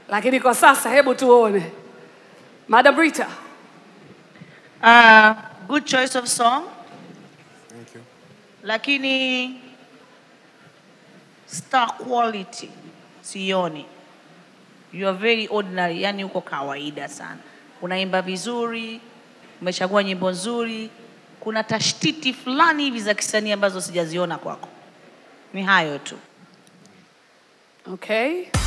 Lakini kwa sasa hebu tuone. Madam Ritha. Good choice of song. Thank you. Lakini star quality sioni. You are very ordinary, yani uko kawaida sana. Unaimba vizuri, umechagua nyimbo nzuri, kuna tashtiti fulani hivi za kisanii ambazo sijaziona kwako. Ni hayo tu. Okay.